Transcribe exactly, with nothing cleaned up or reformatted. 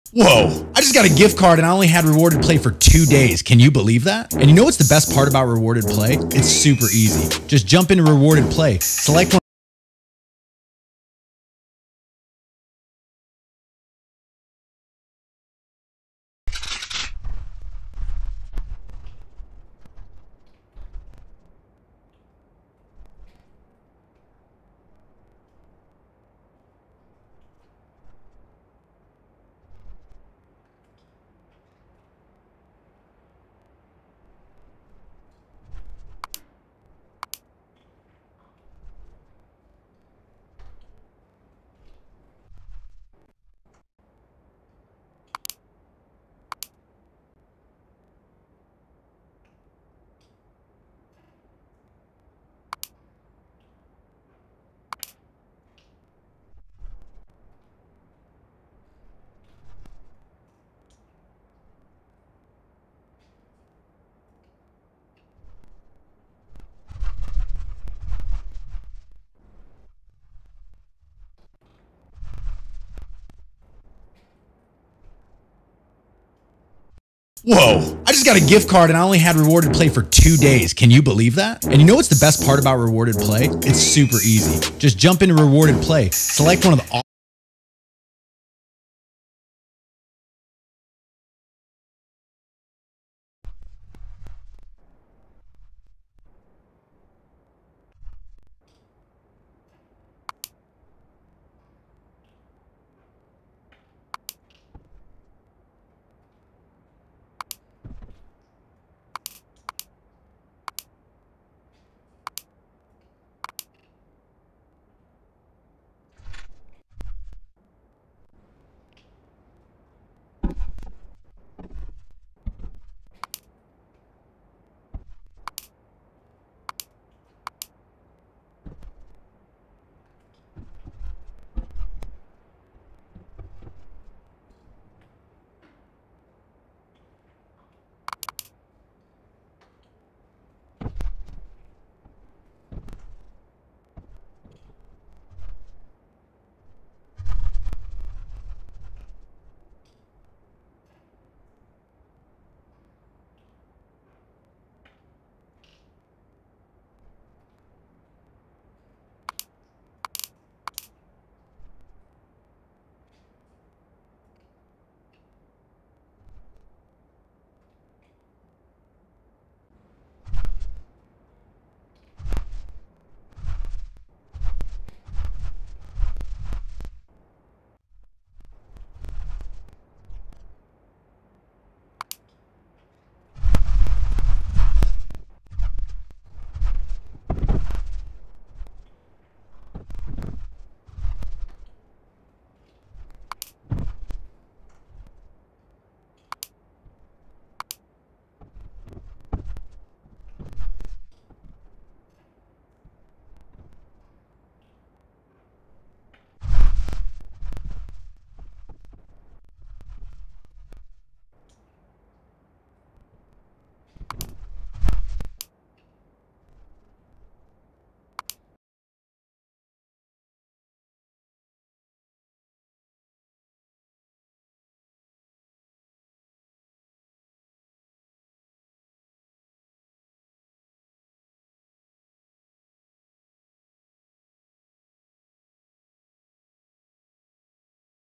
Whoa, I just got a gift card and I only had rewarded play for two days. Can you believe that? And you know what's the best part about rewarded play? It's super easy. Just jump into rewarded play, select one. Whoa, I just got a gift card and I only had rewarded play for two days. Can you believe that? And you know what's the best part about rewarded play? It's super easy. Just jump into rewarded play, select one of the